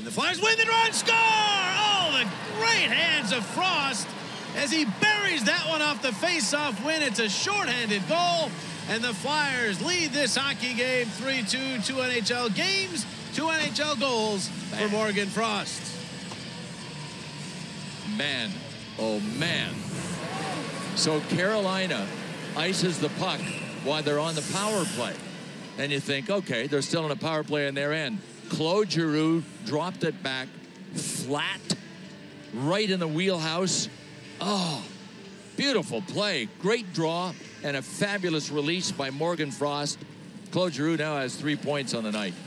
the Flyers win the draw and score! Oh, the great hands of Frost as he buries that one off the face-off win. It's a shorthanded goal, and the Flyers lead this hockey game 3-2. 2 NHL games, 2 NHL goals for Morgan Frost. Man, oh man. So Carolina ices the puck while they're on the power play. And you think, okay, they're still on a power play on their end. Claude Giroux dropped it back flat, right in the wheelhouse. Oh, beautiful play. Great draw and a fabulous release by Morgan Frost. Claude Giroux now has 3 points on the night.